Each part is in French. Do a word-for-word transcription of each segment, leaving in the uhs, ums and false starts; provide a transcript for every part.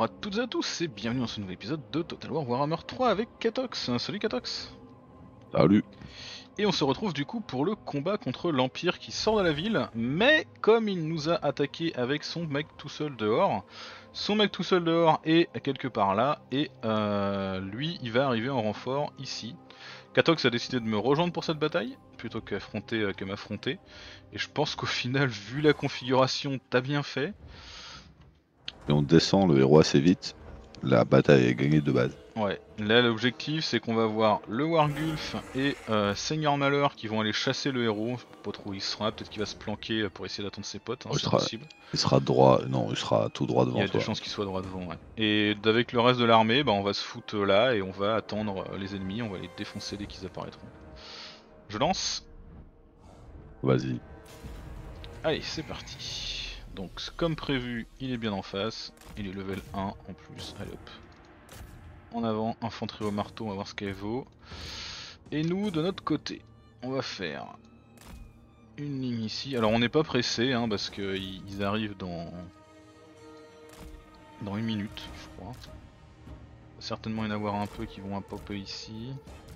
Bonjour à toutes et à tous et bienvenue dans ce nouvel épisode de Total War Warhammer trois avec Katox. Salut Katox. Salut. Et on se retrouve du coup pour le combat contre l'Empire qui sort de la ville, mais comme il nous a attaqué avec son mec tout seul dehors, son mec tout seul dehors est quelque part là, et euh, lui il va arriver en renfort ici. Katox a décidé de me rejoindre pour cette bataille, plutôt qu'affronter, euh, que m'affronter, et je pense qu'au final, vu la configuration, t'as bien fait. Et on descend le héros assez vite. La bataille est gagnée de base. Ouais, là l'objectif c'est qu'on va voir le Wargulf et euh, Seigneur Malheur qui vont aller chasser le héros. Pas trop où il sera, peut-être qu'il va se planquer pour essayer d'attendre ses potes, hein, Oh, il, c'est sera, possible. il sera droit. Non, il sera tout droit Il y devant a des toi. chances qu'il soit droit devant, ouais. Et avec le reste de l'armée, bah, on va se foutre là et on va attendre les ennemis, on va les défoncer dès qu'ils apparaîtront. Je lance. Vas-y. Allez, c'est parti. Donc comme prévu, il est bien en face, il est level un en plus, allez hop. En avant, infanterie au marteau, on va voir ce qu'elle vaut. Et nous, de notre côté, on va faire une ligne ici. Alors on n'est pas pressé, hein, parce qu'ils arrivent dans... dans une minute, je crois. Il va certainement y en avoir un peu qui vont popper ici.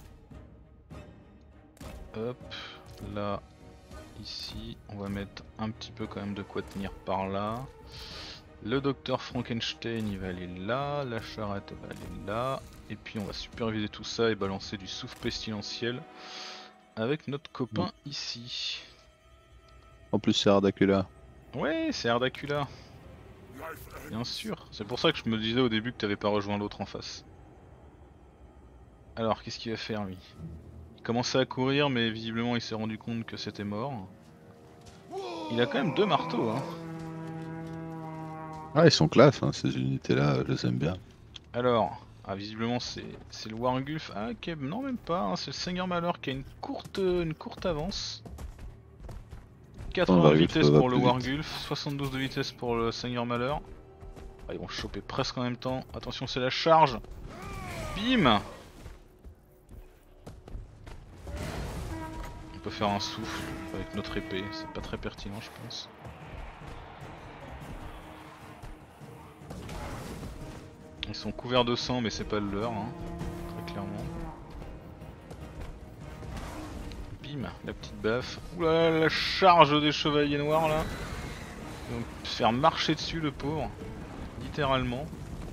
Hop, là, ici, on va mettre un petit peu quand même de quoi tenir par là. Le docteur Frankenstein il va aller là, la charrette va aller là, et puis on va superviser tout ça et balancer du souffle pestilentiel avec notre copain mmh. ici. En plus c'est Ardacula. Ouais, c'est Ardacula. Bien sûr, c'est pour ça que je me disais au début que tu n'avais pas rejoint l'autre en face. Alors qu'est-ce qu'il va faire lui? Il commençait à courir mais visiblement il s'est rendu compte que c'était mort. Il a quand même deux marteaux hein. Ah ils sont classe hein, ces unités là, je les aime bien. Alors, ah, visiblement c'est le Wargulf. Ah ok, non même pas, hein, c'est le Seigneur Malheur qui a une courte, une courte avance. quatre-vingts de vitesse pour le Wargulf, soixante-douze de vitesse pour le Seigneur Malheur. Ah, ils vont choper presque en même temps. Attention, c'est la charge. Bim. On peut faire un souffle avec notre épée, c'est pas très pertinent je pense. Ils sont couverts de sang mais c'est pas le leur, hein, très clairement. Bim, la petite baffe. Oulala, la charge des chevaliers noirs là. Ils vont se faire marcher dessus le pauvre. Littéralement.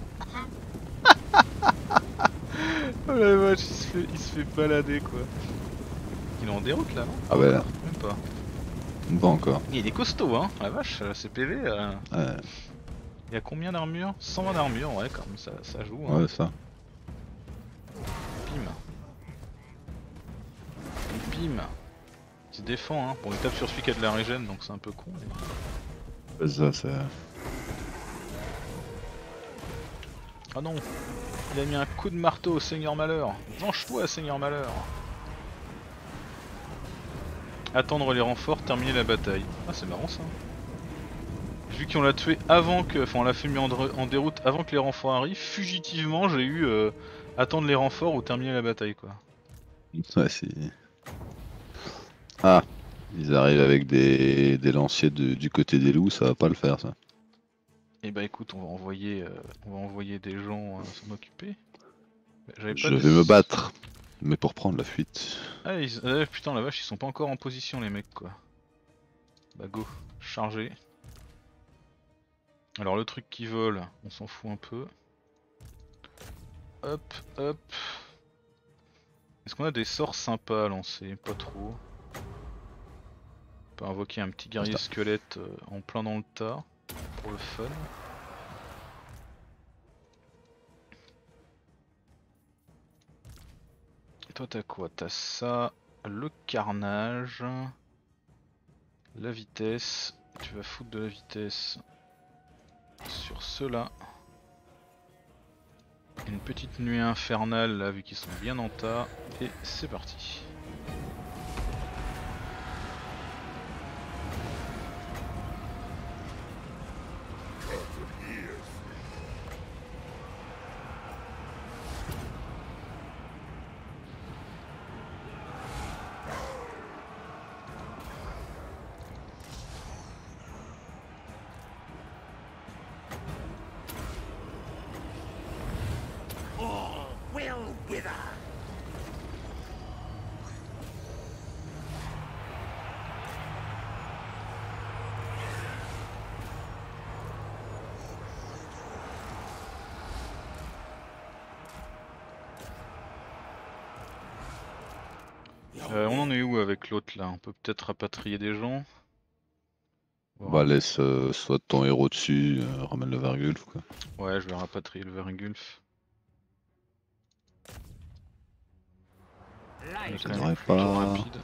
Oh la vache, il se, fait, il se fait balader quoi. Il est en déroute là non? Ah bah là. Même pas. Pas encore. Il est costaud hein, la vache, c'est P V. Euh... Ouais. Il y a combien d'armure? cent vingt d'armure, ouais quand même ça, ça joue hein. Ouais ça. Bim. Bim. Il se défend hein, bon il tape sur celui qui a de la régène donc c'est un peu con. Mais... Ça c'est... Ah non, il a mis un coup de marteau au Seigneur Malheur. Venge-toi Seigneur Malheur. Attendre les renforts, terminer la bataille. Ah c'est marrant ça. Vu qu'on l'a tué avant que... Enfin on l'a fait mis en, en déroute avant que les renforts arrivent, fugitivement j'ai eu euh, attendre les renforts ou terminer la bataille quoi. Ouais c'est... Ah, ils arrivent avec des, des lanciers de, du côté des loups, ça va pas le faire ça. Et bah écoute, on va envoyer, euh, on va envoyer des gens euh, s'en occuper. Pas Je vais me battre, mais pour prendre la fuite. Ah ils... euh, putain la vache, ils sont pas encore en position les mecs quoi. Bah go, charger. Alors le truc qui vole, on s'en fout un peu. Hop, hop. Est-ce qu'on a des sorts sympas à lancer? Pas trop. On peut invoquer un petit guerrier squelette euh, en plein dans le tas, pour le fun. Et toi t'as quoi? T'as ça, le carnage, la vitesse. Tu vas foutre de la vitesse sur ceux-là. Une petite nuée infernale là vu qu'ils sont bien en tas. Et c'est parti. Euh, on en est où avec l'autre là? On peut peut-être rapatrier des gens. Bah laisse euh, soit ton héros dessus, euh, ramène le Vargulf quoi. Ouais, je vais rapatrier le Vergulf. On est Ça quand même devrait plutôt pas. rapide.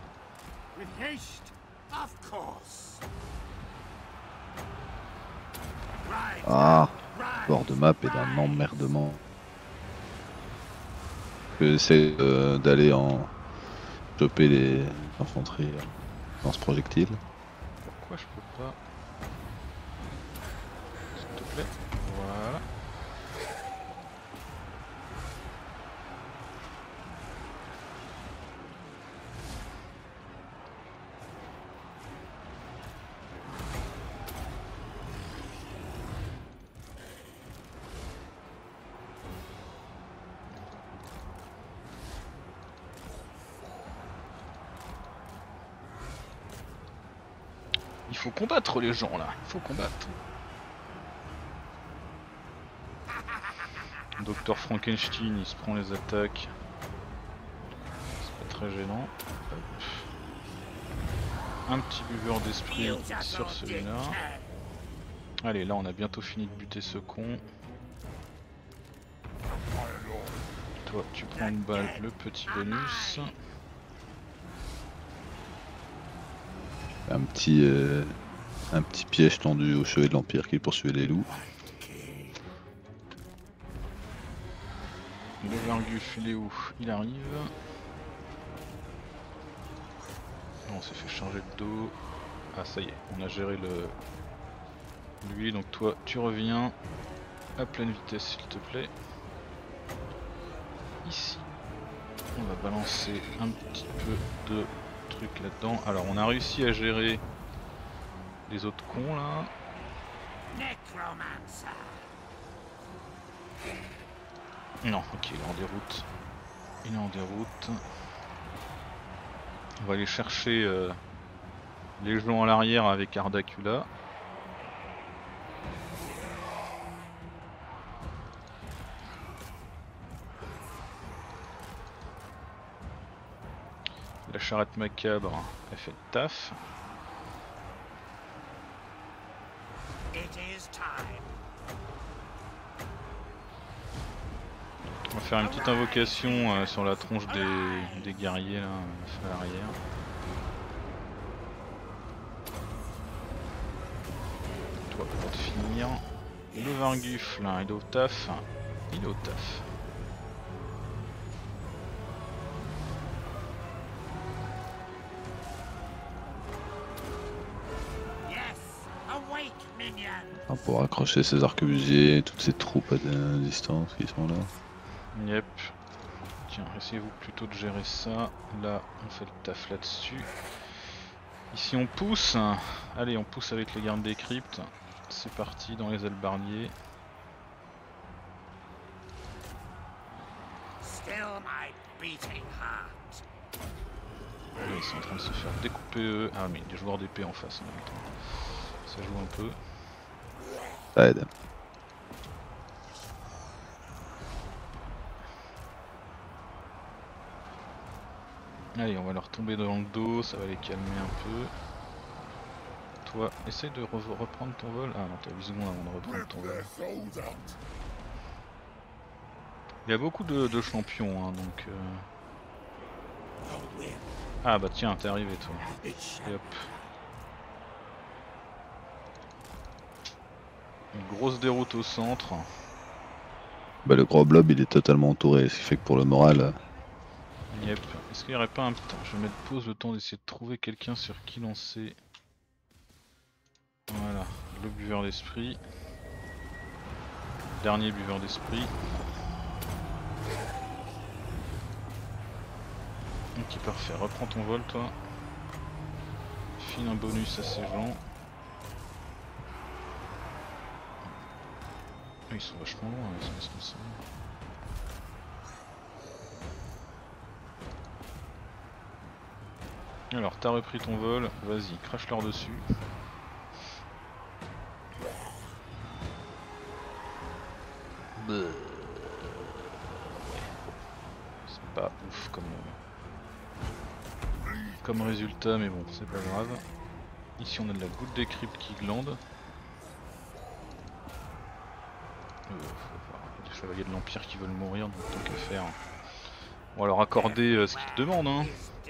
Ah, bord de map est d'un emmerdement. J'essaie euh, d'aller en choper les infanteries dans ce projectile. Pourquoi je peux pas? S'il te plaît. Voilà. Il faut combattre les gens là, il faut combattre. Docteur Frankenstein, il se prend les attaques. C'est pas très gênant. Hop. Un petit buveur d'esprit sur celui-là. Allez, là on a bientôt fini de buter ce con. Toi, tu prends une balle, le petit bonus. Un petit, euh, un petit piège tendu au chevet de l'Empire qui poursuivait les loups. Le Vergulf, il est où? Il arrive. On s'est fait charger de dos. Ah ça y est, on a géré le lui, donc toi tu reviens à pleine vitesse s'il te plaît. Ici, on va balancer un petit peu de trucs là-dedans. Alors on a réussi à gérer les autres cons là. Non, ok, il est en déroute. Il est en déroute. On va aller chercher euh, les gens à l'arrière avec Ardacula. La charrette macabre, elle fait le taf. On va faire une petite invocation euh, sur la tronche des, des guerriers là, à l'arrière. Toi, pour te finir, le Vargulf là, il est au taf. Il est au taf. Ah, pour accrocher ses arquebusiers, toutes ces troupes à distance qui sont là. Yep. Tiens, essayez-vous plutôt de gérer ça. Là, on fait le taf là-dessus. Ici, on pousse. Allez, on pousse avec les gardes des cryptes. C'est parti dans les albarniers. Là, ils sont en train de se faire découper eux. Ah, mais des joueurs d'épée en face en même temps. Ça joue un peu. Ça aide. Allez, on va leur tomber dans le dos, ça va les calmer un peu. Toi, essaye de re reprendre ton vol. Ah non, t'as huit secondes avant de reprendre ton vol. Il y a beaucoup de, de champions, hein, donc... Euh... Ah bah tiens, t'es arrivé toi. Et hop. Une grosse déroute au centre. Bah, le gros blob il est totalement entouré, ce qui fait que pour le moral... Yep. Est-ce qu'il n'y aurait pas un... Putain, je vais mettre pause le temps d'essayer de trouver quelqu'un sur qui lancer. Voilà, le buveur d'esprit. Dernier buveur d'esprit. Ok, parfait. Reprends ton vol, toi. File un bonus à ces gens. Ils sont vachement loin, ils sont responsables. Alors t'as repris ton vol, vas-y, crache leur dessus. Bah... C'est pas ouf comme, comme résultat, mais bon, c'est pas grave. Ici on a de la goutte des cryptes qui glande. Euh, faut voir. Il y a des chevaliers de l'Empire qui veulent mourir, donc tant qu'à faire. On va leur accorder euh, ce qu'ils demandent. Hein.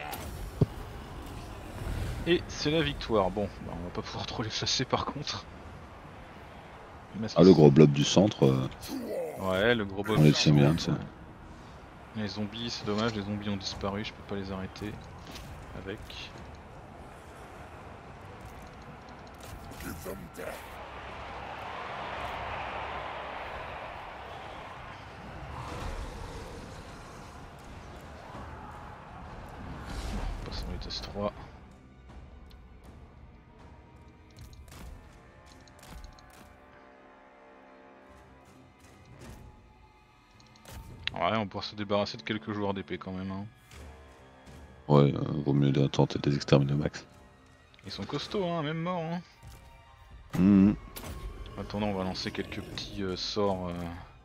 Et c'est la victoire. Bon, bah, on va pas pouvoir trop les chasser par contre. Ah, le gros blob du centre. Euh... Ouais, le gros blob on du les tient bien, centre. ça. Ouais. Les zombies, c'est dommage, les zombies ont disparu, je peux pas les arrêter. Avec. Passons les tests trois. Ouais, on va pouvoir se débarrasser de quelques joueurs d'épée quand même. Hein. Ouais, euh, vaut mieux de tenter de les exterminer au max. Ils sont costauds, hein, même morts. Hein. Mmh. En attendant, on va lancer quelques petits euh, sorts euh,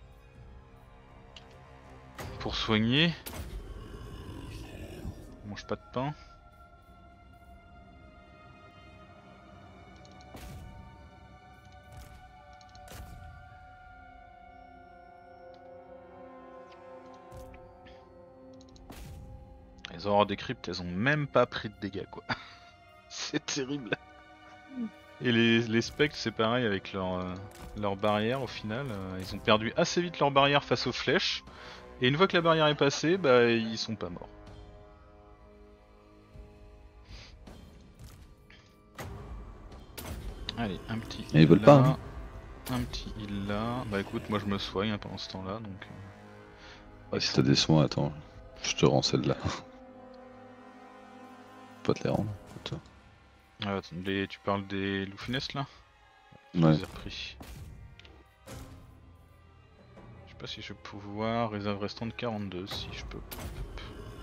pour soigner. On mange pas de pain. Les aurores des cryptes, elles ont même pas pris de dégâts quoi. C'est terrible. Et les, les spectres, c'est pareil avec leur, euh, leur barrière au final. Euh, ils ont perdu assez vite leur barrière face aux flèches. Et une fois que la barrière est passée, bah ils sont pas morts. Allez, un petit Et ils heal veulent là, pas, hein. un petit heal là. Bah écoute, moi je me soigne hein, pendant ce temps-là, donc... Euh... Ouais, si t'as des soins, attends, je te rends celle-là. Pas te les rendre, toi. Ah, attends, les... tu parles des loufinesses là? Je Ouais. les ai repris. Je sais pas si je vais pouvoir, réserve restante quarante-deux, si je peux. Hop.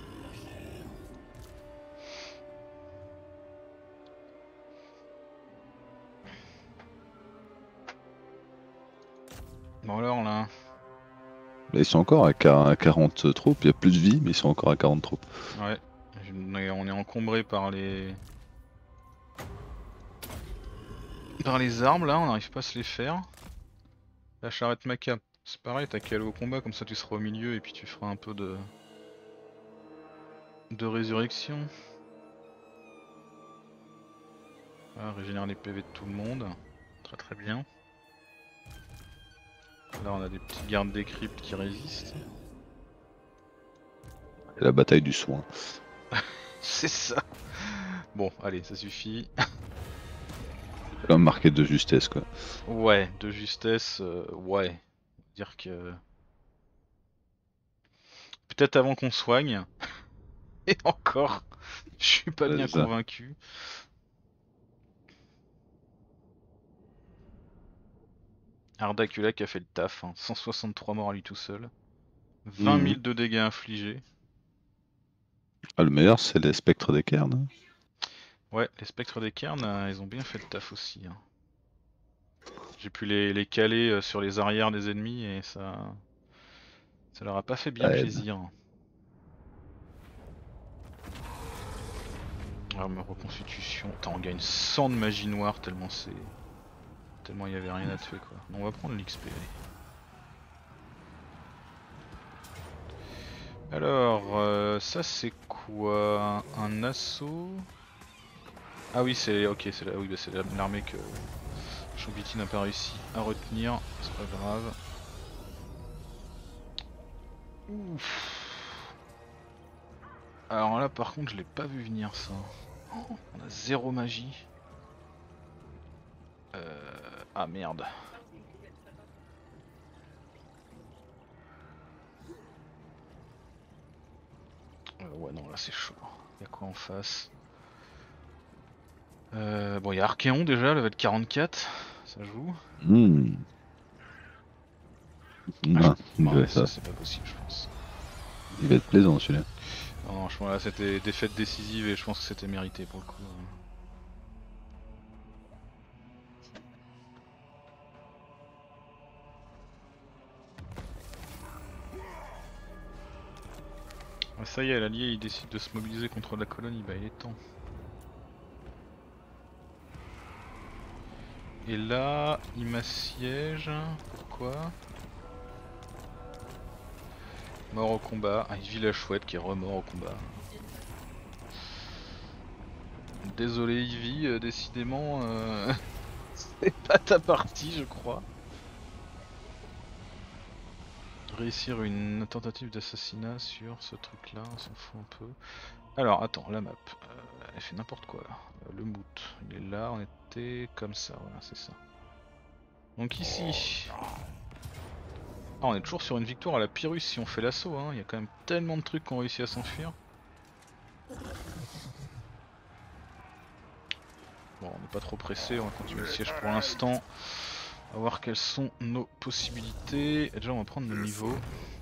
Bon alors là... Là, ils sont encore à quarante troupes, il y a plus de vie, mais ils sont encore à quarante troupes. Ouais, on est encombré par les... Par les armes là, on n'arrive pas à se les faire. La charrette macabre, c'est pareil, t'as qu'à aller au combat, comme ça tu seras au milieu et puis tu feras un peu de... De résurrection. Ah, régénère les P V de tout le monde. Très très bien. Là on a des petites gardes des cryptes qui résistent. Et la bataille du soin. C'est ça. Bon, allez, ça suffit. C'est quand même marqué de justesse, quoi. Ouais, de justesse, euh, ouais. Dire que... Peut-être avant qu'on soigne. Et encore, je suis pas Ouais, bien c'est ça. convaincu. Ardacula qui a fait le taf, hein. cent soixante-trois morts à lui tout seul. vingt Mmh. mille de dégâts infligés. Ah, le meilleur, c'est les spectres des cairns. Hein. Ouais, les spectres des cairns, euh, ils ont bien fait le taf aussi. Hein. J'ai pu les, les caler euh, sur les arrières des ennemis et ça... Ça leur a pas fait bien Ça aide. plaisir. Arme reconstitution. Attends, on gagne cent de magie noire tellement c'est... Tellement il y avait rien à tuer quoi. On va prendre l'X P. Alors, euh, ça c'est quoi? Un assaut? Ah oui, c'est ok, c'est la... oui, bah, c'est l'armée que Choubiti n'a pas réussi à retenir. C'est pas grave. Ouf. Alors là, par contre, je l'ai pas vu venir ça. Oh, on a zéro magie. Euh... Ah merde. Euh, ouais, non, là c'est chaud. Y'a quoi en face? euh, Bon, y'a Archéon déjà, level quarante-quatre. Ça joue. Mmh. Ah, Non, je... il, ouais, va ça ça. c'est pas possible, je pense. Il va être plaisant celui-là. Non, je pense là c'était défaite décisive et je pense que c'était mérité pour le coup. Ah, ça y est, l'allié il décide de se mobiliser contre la colonie, bah il est temps. Et là, il m'assiège. Pourquoi? Mort au combat. Ah, il vit la chouette qui est remort au combat. Désolé Ivy, euh, décidément, euh... c'est pas ta partie je crois. Réussir une tentative d'assassinat sur ce truc là, on s'en fout un peu. Alors attends, la map, euh, elle fait n'importe quoi là. Euh, le moot, il est là, on était comme ça, voilà c'est ça. Donc ici... Ah, on est toujours sur une victoire à la Pyrrhus si on fait l'assaut, hein. Il y a quand même tellement de trucs qu'on réussit à s'enfuir. Bon, on n'est pas trop pressé, on va continuer le siège pour l'instant. On va voir quelles sont nos possibilités. Et déjà on va prendre le niveau.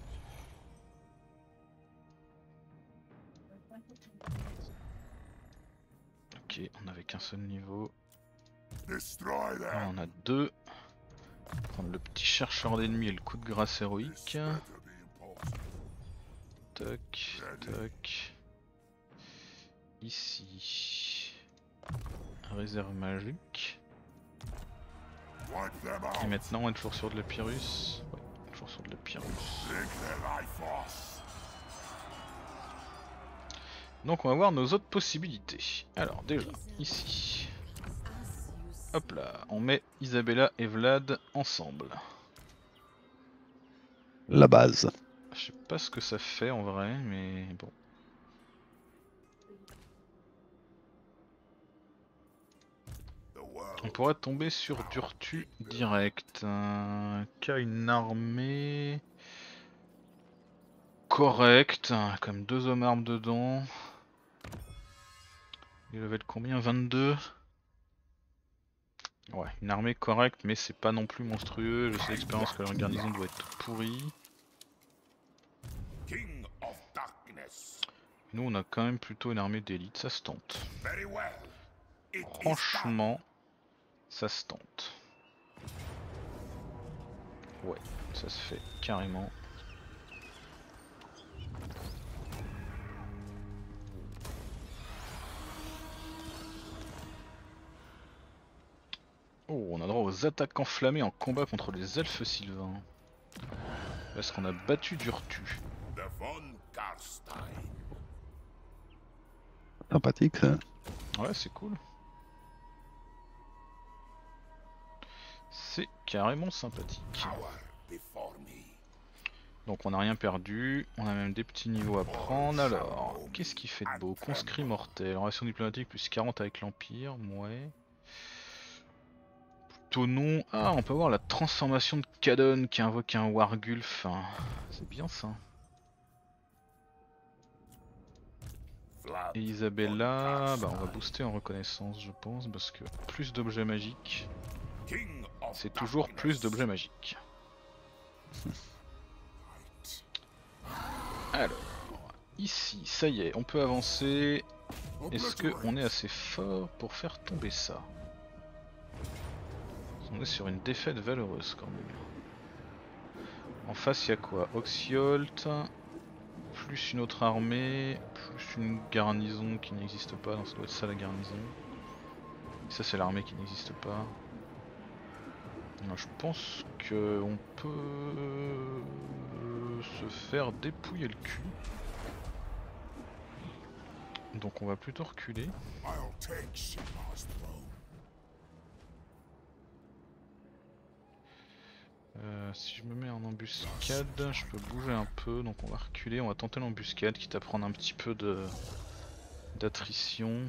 Ok, on n'avait qu'un seul niveau. Là on a deux. On va prendre le petit chercheur d'ennemis et le coup de grâce héroïque. Toc, toc. Ici. Réserve magique. Et maintenant on est toujours sur de la Pyrrhus. Ouais, toujours sur de la Pyrrhus. Donc on va voir nos autres possibilités. Alors déjà, ici. Hop là, on met Isabella et Vlad ensemble. La base. Je sais pas ce que ça fait en vrai, mais bon. On pourrait tomber sur Durtu direct, euh, qui a une armée correcte, comme deux hommes armes dedans. Il level combien? vingt-deux. Ouais, une armée correcte, mais c'est pas non plus monstrueux. Je sais d'expérience que leur garnison doit être pourrie. Nous on a quand même plutôt une armée d'élite, ça se tente. Franchement, ça se tente. Ouais, ça se fait carrément. Oh, on a droit aux attaques enflammées en combat contre les elfes sylvains. Parce qu'on a battu Durtu. Sympathique ça. Ouais, c'est cool. C'est carrément sympathique. Donc on n'a rien perdu, on a même des petits niveaux à prendre. Alors, qu'est-ce qui fait de beau? Conscrit mortel, relation diplomatique plus quarante avec l'Empire, ouais. Plutôt non. Ah, on peut voir la transformation de Cadon qui invoque un Wargulf. C'est bien ça. Et Isabella, bah on va booster en reconnaissance je pense, parce que plus d'objets magiques, c'est toujours plus d'objets magiques. Alors, ici, ça y est, on peut avancer. Est-ce qu'on est assez fort pour faire tomber ça? On est sur une défaite valeureuse quand même. En face il y a quoi? Oxyolt, plus une autre armée, plus une garnison qui n'existe pas, donc ça doit être ça la garnison. Et ça c'est l'armée qui n'existe pas. Alors, je pense qu'on peut se faire dépouiller le cul. Donc on va plutôt reculer. Euh, si je me mets en embuscade, je peux bouger un peu, donc on va reculer, on va tenter l'embuscade, quitte à prendre un petit peu de d'attrition.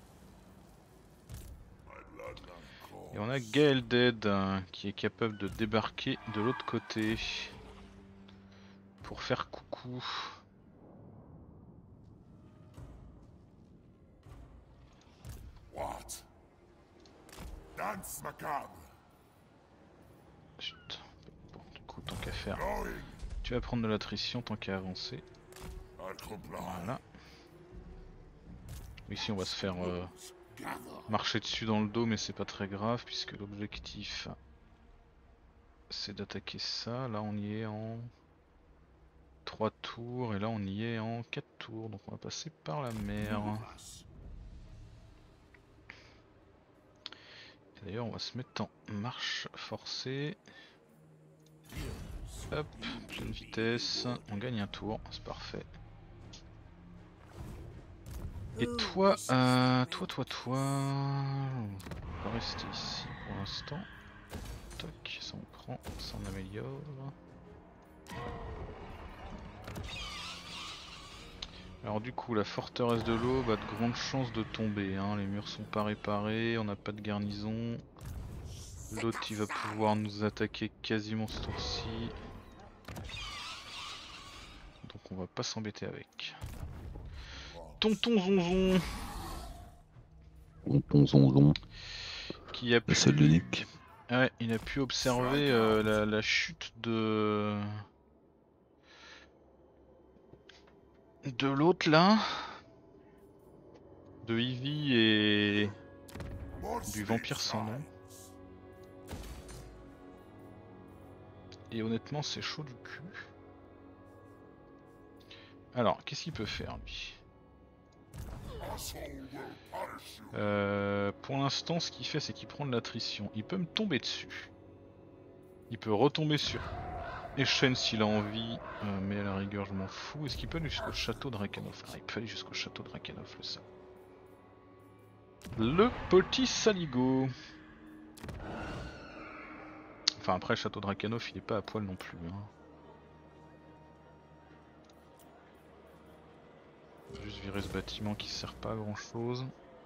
Et on a Gaelded hein, qui est capable de débarquer de l'autre côté pour faire coucou. What? Dance macabre. Chut. Bon, du coup, tant qu'à faire, tu vas prendre de l'attrition tant qu'à avancer. Voilà. Ici on va se faire euh, marcher dessus dans le dos, mais c'est pas très grave puisque l'objectif c'est d'attaquer ça. Là on y est en trois tours et là on y est en quatre tours, donc on va passer par la mer. D'ailleurs on va se mettre en marche forcée. Hop, pleine vitesse, on gagne un tour, c'est parfait. Et toi, euh, toi, toi, toi, on va rester ici pour l'instant. Toc, ça on prend, ça on améliore. Alors du coup, la forteresse de l'eau a de grandes chances de tomber, hein. Les murs sont pas réparés, on n'a pas de garnison. L'autre il va pouvoir nous attaquer quasiment ce tour-ci. Donc on va pas s'embêter avec. Tonton Zonzon Tonton Zonzon, qui a pu... le seul unique. Ouais, il a pu observer euh, la, la chute de... De l'autre là. De Ivy et... du vampire sans nom. Et honnêtement c'est chaud du cul. Alors, qu'est-ce qu'il peut faire lui? Euh, pour l'instant, ce qu'il fait, c'est qu'il prend de l'attrition. Il peut me tomber dessus. Il peut retomber sur Echen s'il a envie, euh, mais à la rigueur, je m'en fous. Est-ce qu'il peut aller jusqu'au château de Rakenhof? Ah, il peut aller jusqu'au château de Rakenhof, le ça. Le petit saligo. Enfin, après, le château de Rakenhof, il est pas à poil non plus. Hein. Juste virer ce bâtiment qui sert pas à grand chose.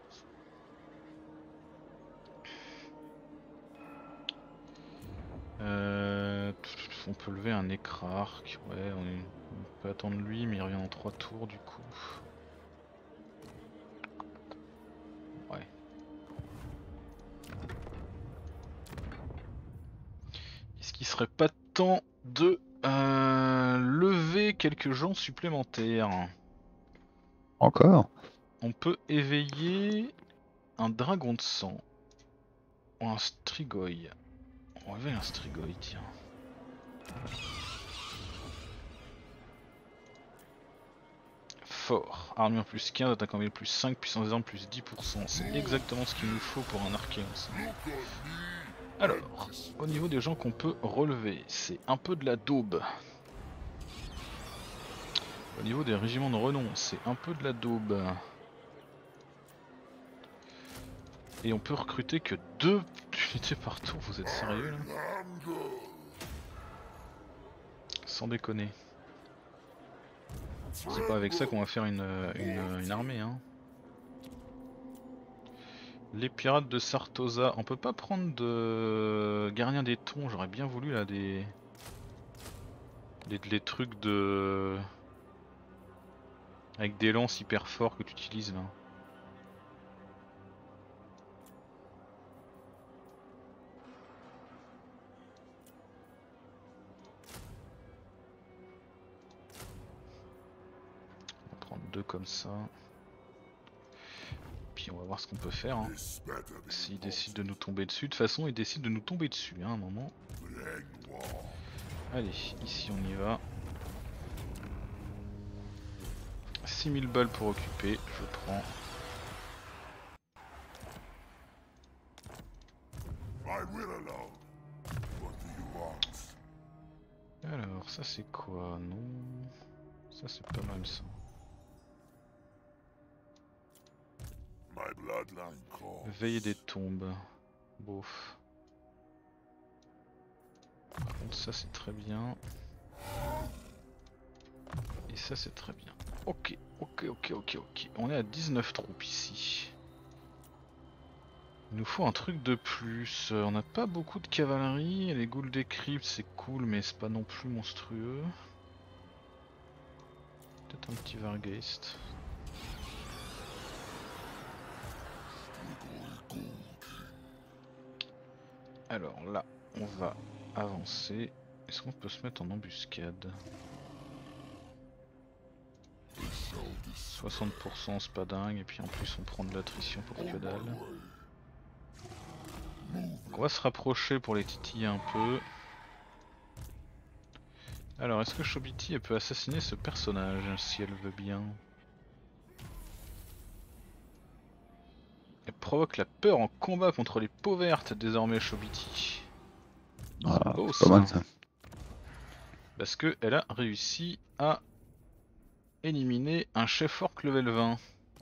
Euh, on peut lever un écrarque, ouais, on, est, on peut attendre lui, mais il revient en trois tours du coup. Ouais. Est-ce qu'il serait pas temps de euh, lever quelques gens supplémentaires? Encore? On peut éveiller un dragon de sang. Ou un strigoi. On va éveiller un strigoi, tiens. Fort. Armure plus quinze, attaque en ville plus cinq, puissance des armes plus dix pour cent. C'est exactement ce qu'il nous faut pour un archéon. Alors, au niveau des gens qu'on peut relever, c'est un peu de la daube. Au niveau des régiments de renom, c'est un peu de la daube. Et on peut recruter que deux unités par tour, vous êtes sérieux là? Sans déconner. C'est pas avec ça qu'on va faire une, une, une armée hein. Les pirates de Sartosa, on peut pas prendre de gardien des thons, j'aurais bien voulu là des... des... les trucs de... avec des lances hyper forts que tu utilises là. On va prendre deux comme ça. Puis on va voir ce qu'on peut faire. Hein. S'il décide de nous tomber dessus, de toute façon il décide de nous tomber dessus hein, à un moment. Allez, ici on y va. six mille balles pour occuper, je prends. Alors ça c'est quoi? Non, ça c'est pas mal ça. Veiller des tombes, bof. Par contre ça c'est très bien. Et ça c'est très bien. Ok, ok, ok, ok, ok. On est à dix-neuf troupes ici. Il nous faut un truc de plus. On n'a pas beaucoup de cavalerie. Les ghouls des cryptes c'est cool mais c'est pas non plus monstrueux. Peut-être un petit Vargeist. Alors là, on va avancer. Est-ce qu'on peut se mettre en embuscade? soixante pour cent c'est pas dingue, et puis en plus on prend de l'attrition pour que dalle. Donc on va se rapprocher pour les titiller un peu. Alors est-ce que Chobiti elle peut assassiner ce personnage si elle veut bien? Elle provoque la peur en combat contre les peaux vertes désormais Chobiti. Ah, Beau, c'est pas ça. mal ça. Parce que elle a réussi à éliminer un chef orc level vingt.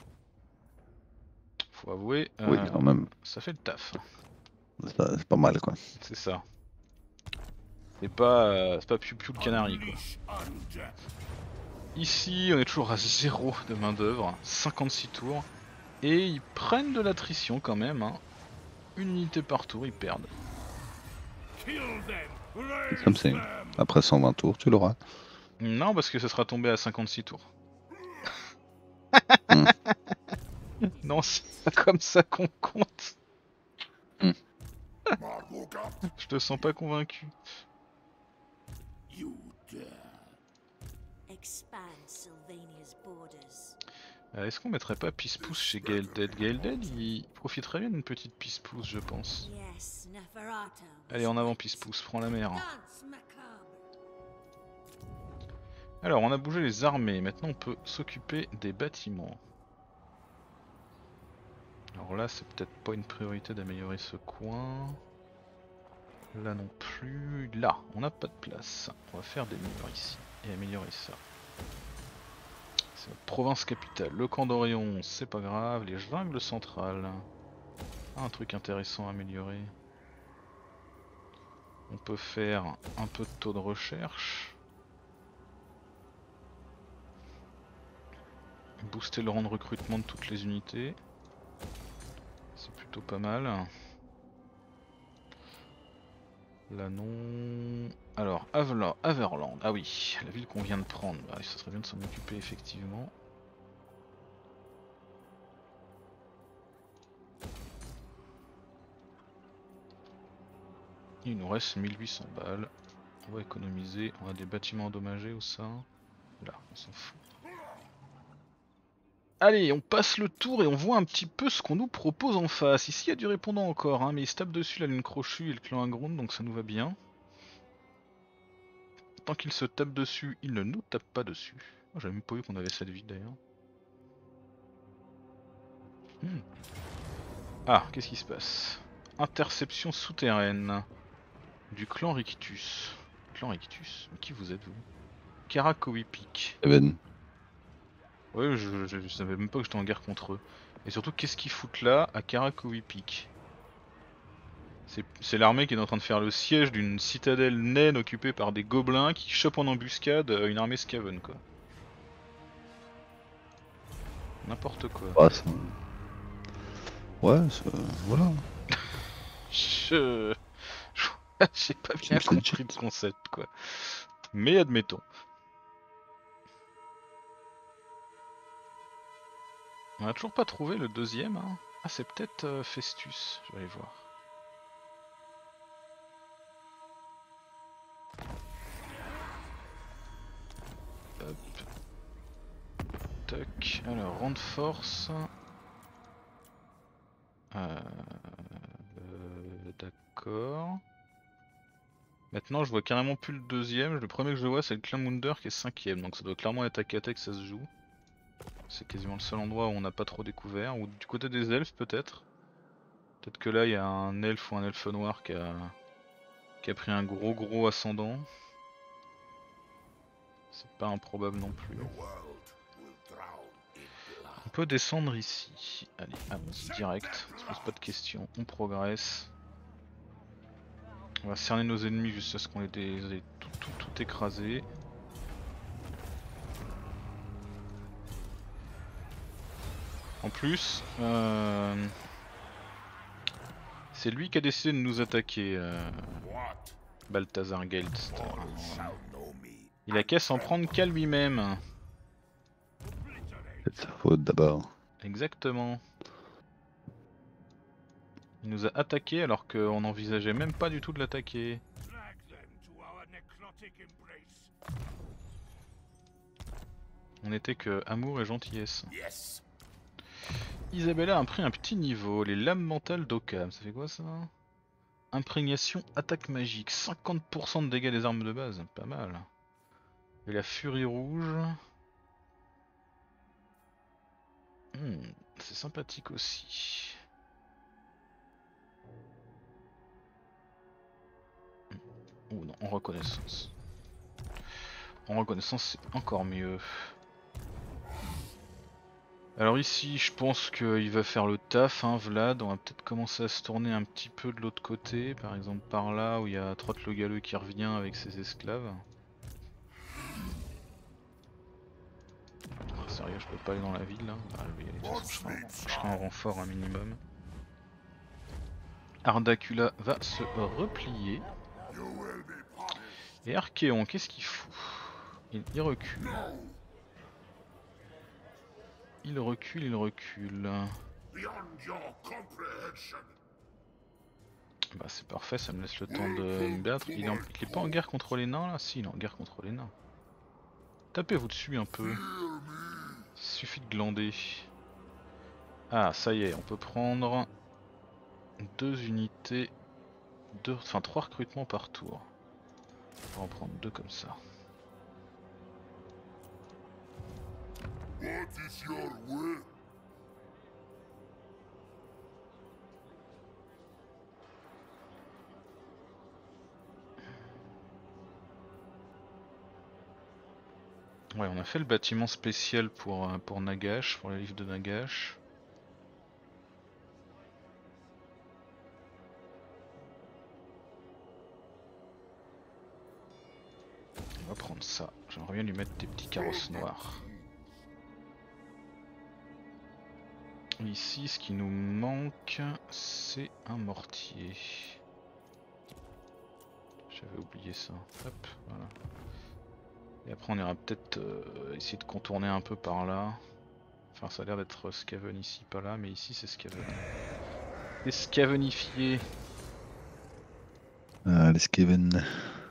Faut avouer, euh, Oui, quand même. ça fait le taf. Ça, C'est pas mal quoi. C'est ça. C'est pas, euh, c'est pas Piu Piu le canari quoi. Ici on est toujours à zéro de main d'œuvre, cinquante-six tours. Et ils prennent de l'attrition quand même. Hein. Une unité par tour, ils perdent. C'est comme c'est. Après cent vingt tours, tu l'auras. Non, parce que ce sera tombé à cinquante-six tours. Hmm. Non, c'est pas comme ça qu'on compte. Hmm. Je te sens pas convaincu. Euh, Est-ce qu'on mettrait pas Peace-Pouce chez Galedead? Galedead, il profiterait bien d'une petite Peace-Pouce, je pense. Allez, en avant Peace-Pouce, prends la mer. Alors, on a bougé les armées, maintenant on peut s'occuper des bâtiments. Alors là, c'est peut-être pas une priorité d'améliorer ce coin. Là non plus. Là, on n'a pas de place. On va faire des murs ici et améliorer ça. C'est notre province capitale. Le camp d'Orion, c'est pas grave. Les jungles centrales. Un truc intéressant à améliorer. On peut faire un peu de taux de recherche. Booster le rang de recrutement de toutes les unités. C'est plutôt pas mal. Là non... Alors, Avela, Averland, ah oui, la ville qu'on vient de prendre, bah, ça serait bien de s'en occuper effectivement. Il nous reste mille huit cents balles, on va économiser, on a des bâtiments endommagés ou ça. Là, on s'en fout. Allez, on passe le tour et on voit un petit peu ce qu'on nous propose en face. Ici il y a du répondant encore, hein, mais il se tape dessus la lune crochue et le clan Agrund, donc ça nous va bien. Tant qu'il se tape dessus, il ne nous tape pas dessus. Oh, j'avais même pas vu qu'on avait cette vie d'ailleurs. Hmm. Ah, qu'est-ce qui se passe? Interception souterraine du clan Rictus. Clan Rictus? Mais qui vous êtes vous? Karakowipik. Even. Ouais, je, je, je savais même pas que j'étais en guerre contre eux. Et surtout, qu'est-ce qu'ils foutent là à Karakowipik? C'est l'armée qui est en train de faire le siège d'une citadelle naine occupée par des gobelins qui chopent en embuscade une armée Skaven quoi. N'importe quoi. Ah, ça... Ouais, ça... voilà. Je... J'ai pas bien compris le concept quoi. Mais admettons. On a toujours pas trouvé le deuxième hein. Ah c'est peut-être euh, Festus, je vais aller voir. Hop. Tac. Alors rang de force. Euh... Euh, D'accord. Maintenant je vois carrément plus le deuxième, le premier que je vois c'est le clan Munder qui est cinquième, donc ça doit clairement être à Kata que ça se joue. C'est quasiment le seul endroit où on n'a pas trop découvert, ou du côté des elfes peut-être. Peut-être que là il y a un elfe ou un elfe noir qui a... qui a pris un gros gros ascendant. C'est pas improbable non plus. On peut descendre ici. Allez, allons-y direct, on se pose pas de questions, on progresse. On va cerner nos ennemis jusqu'à ce qu'on les ait tout, tout, tout écrasé. En plus, euh, c'est lui qui a décidé de nous attaquer, euh, Balthazar Gelt. Il a qu'à s'en prendre qu'à lui-même. C'est de sa faute d'abord. Exactement. Il nous a attaqué alors qu'on n'envisageait même pas du tout de l'attaquer. On n'était que amour et gentillesse. Yes. Isabella a pris un petit niveau, les lames mentales d'Occam, ça fait quoi ça? Imprégnation, attaque magique, cinquante pour cent de dégâts des armes de base, pas mal. Et la furie rouge... Hmm, c'est sympathique aussi. Oh non, en reconnaissance. En reconnaissance c'est encore mieux. Alors ici je pense qu'il va faire le taf hein, Vlad, on va peut-être commencer à se tourner un petit peu de l'autre côté, par exemple par là où il y a Trotte le Galeux qui revient avec ses esclaves. Oh, sérieux je peux pas aller dans la ville là, ah, je vais y aller, de toute façon, je, serai en, je serai en renfort un minimum. Ardacula va se replier. Et Archéon, qu'est-ce qu'il fout? il, il recule. Il recule, il recule. Bah c'est parfait, ça me laisse le temps de me battre. Il est, en... il est pas en guerre contre les nains là? Si, il est en guerre contre les nains. Tapez-vous dessus un peu. Il suffit de glander. Ah ça y est, on peut prendre deux unités, deux... enfin trois recrutements par tour. On va en prendre deux comme ça. What is your way? Ouais, on a fait le bâtiment spécial pour, pour Nagash, pour le livre de Nagash. On va prendre ça, j'aimerais bien lui mettre des petits carrosses noirs. Ici, ce qui nous manque, c'est un mortier. J'avais oublié ça. Hop, voilà. Et après, on ira peut-être euh, essayer de contourner un peu par là. Enfin, ça a l'air d'être Scaven ici, pas là, mais ici c'est Scaven. C'est Scavenifié. Ah, les Skaven.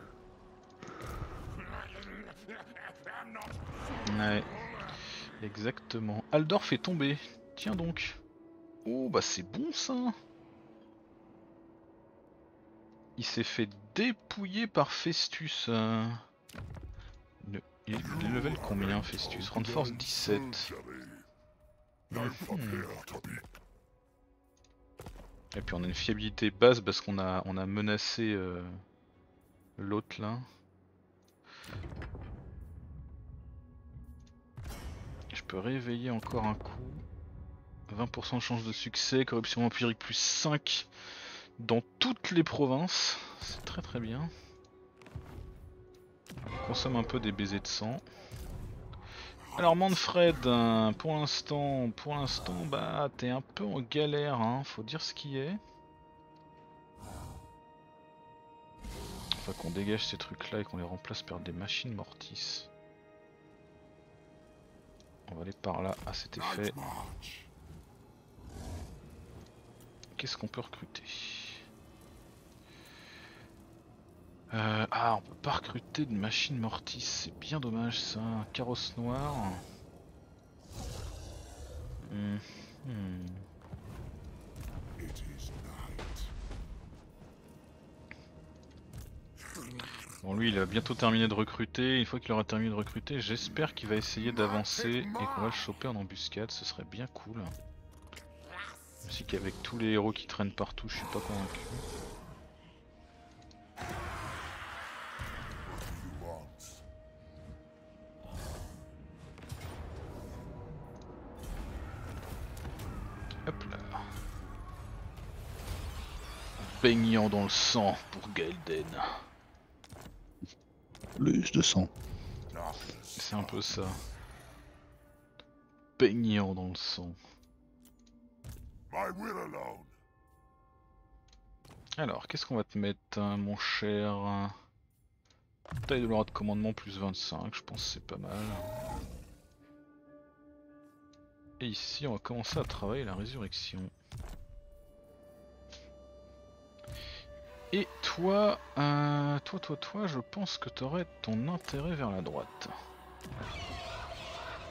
Ouais, exactement. Aldorf est tombé. Tiens donc. Oh bah c'est bon ça. Il s'est fait dépouiller par Festus. Euh... Le... Il est level combien Festus? Rend force dix-sept. Mmh. Et puis on a une fiabilité basse parce qu'on a on a menacé euh, l'autre là. Je peux réveiller encore un coup. vingt pour cent de chance de succès, corruption vampirique plus cinq dans toutes les provinces. C'est très très bien. On consomme un peu des baisers de sang. Alors Manfred, pour l'instant, pour l'instant, bah t'es un peu en galère, hein, faut dire ce qui est. Faut qu'on dégage ces trucs là et qu'on les remplace par des machines mortis. On va aller par là à cet effet. Qu'est-ce qu'on peut recruter? euh, Ah, on peut pas recruter de machines mortis, c'est bien dommage ça. Un carrosse noir. Mmh. Mmh. Bon, lui il a bientôt terminé de recruter. Une fois qu'il aura terminé de recruter, j'espère qu'il va essayer d'avancer et qu'on va le choper en embuscade, ce serait bien cool. Même si qu'avec tous les héros qui traînent partout, je suis pas convaincu. Hop là. Baignant dans le sang pour Gaelden. Plus de sang. C'est un peu ça. Baignant dans le sang. Alors, qu'est-ce qu'on va te mettre, hein, mon cher? Taille de l'aura de commandement plus vingt-cinq, je pense que c'est pas mal. Et ici, on va commencer à travailler la résurrection. Et toi, euh, toi, toi, toi, je pense que tu aurais ton intérêt vers la droite.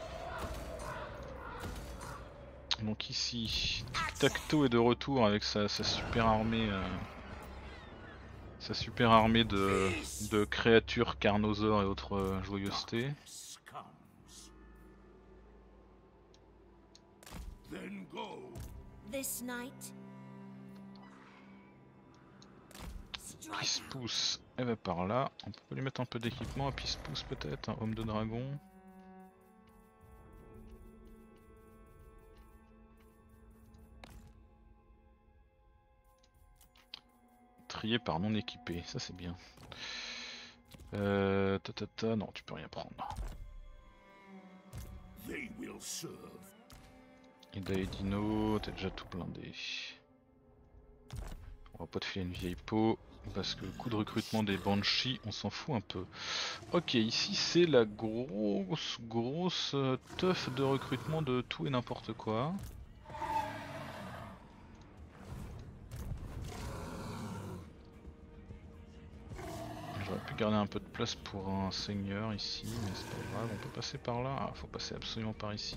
Donc ici, Tic-Tac-Toe est de retour avec sa, sa super armée, euh, sa super armée de, de créatures, carnosaures et autres euh, joyeusetés. Then go. This night. Qui se pousse, elle va par là. On peut lui mettre un peu d'équipement, et puis se pousse peut-être, un homme de dragon. Trié par non équipé, ça c'est bien. Euh, ta, ta, ta, non, tu peux rien prendre. They will serve. Ida et Dino, t'es déjà tout blindé. On va pas te filer une vieille peau, parce que le coût de recrutement des Banshees, on s'en fout un peu. Ok, ici c'est la grosse, grosse euh, teuf de recrutement de tout et n'importe quoi. J'aurais pu garder un peu de place pour un seigneur ici, mais c'est pas grave, on peut passer par là. Ah, faut passer absolument par ici.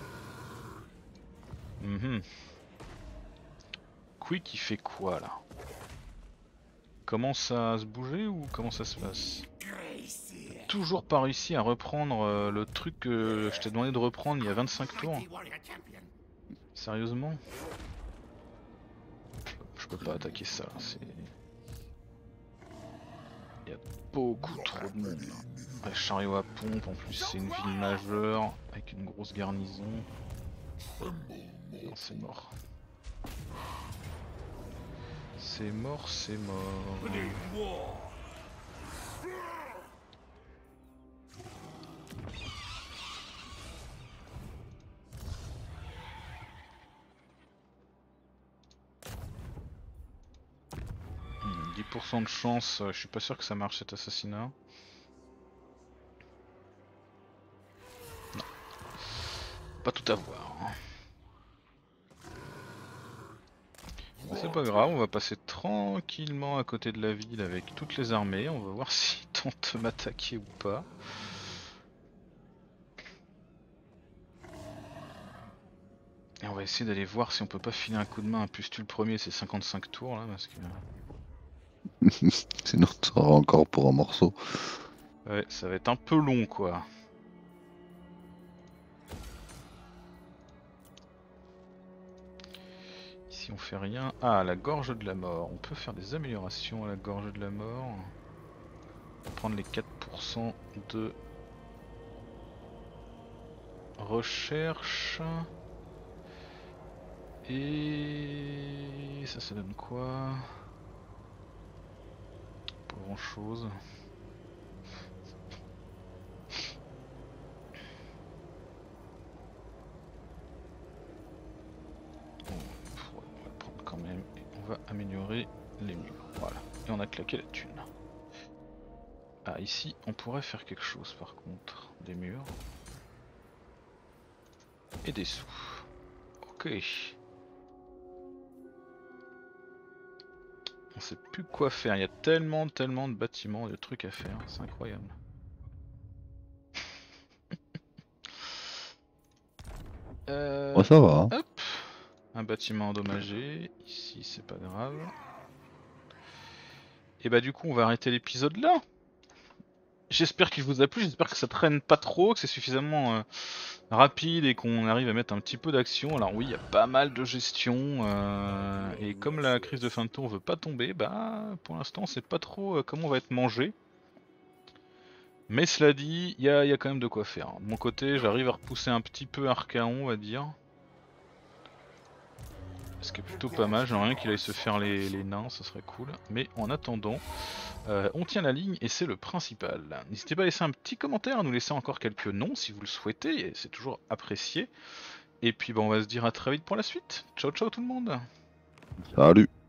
Mhm. Quick il fait quoi là? Commence à se bouger ou comment ça se passe? T'as toujours pas réussi à reprendre euh, le truc que je t'ai demandé de reprendre il y a vingt-cinq tours? Sérieusement? Je peux pas attaquer ça, c'est... Il y a beaucoup trop de monde là. Ouais, chariot à pompe, en plus c'est une ville majeure, avec une grosse garnison. Non, c'est mort. C'est mort, c'est mort. dix pour cent de chance, euh, je suis pas sûr que ça marche cet assassinat. Non. Pas tout à voir. Bon, c'est pas grave, on va passer tranquillement à côté de la ville avec toutes les armées. On va voir s'ils tentent de m'attaquer ou pas. Et on va essayer d'aller voir si on peut pas filer un coup de main à Pustule premier, c'est cinquante-cinq tours là parce que... Sinon t'auras encore pour un morceau. Ouais, ça va être un peu long quoi. Ici on fait rien. Ah, la gorge de la mort. On peut faire des améliorations à la gorge de la mort. On va prendre les quatre pour cent de recherche. Et ça, ça donne quoi? Pas grand chose. Bon, on va prendre quand même et on va améliorer les murs. Voilà. Et on a claqué la thune. Ah, ici on pourrait faire quelque chose par contre. Des murs. Et des sous. Ok. On sait plus quoi faire, il y a tellement tellement de bâtiments, de trucs à faire, c'est incroyable. euh, Ouais, ça va. Hein. Hop, un bâtiment endommagé, ici c'est pas grave. Et bah du coup on va arrêter l'épisode là. J'espère qu'il vous a plu, j'espère que ça traîne pas trop, que c'est suffisamment euh, rapide et qu'on arrive à mettre un petit peu d'action. Alors oui, il y a pas mal de gestion euh, et comme la crise de fin de tour veut pas tomber, bah pour l'instant on sait pas trop euh, comment on va être mangé. Mais cela dit, il y, y a quand même de quoi faire. De mon côté, j'arrive à repousser un petit peu Archaon, on va dire. Ce qui est plutôt pas mal, j'aimerais rien qu'il aille se faire les, les nains, ça serait cool. Mais en attendant, euh, on tient la ligne et c'est le principal. N'hésitez pas à laisser un petit commentaire, à nous laisser encore quelques noms si vous le souhaitez, c'est toujours apprécié. Et puis bah, on va se dire à très vite pour la suite. Ciao ciao tout le monde. Salut.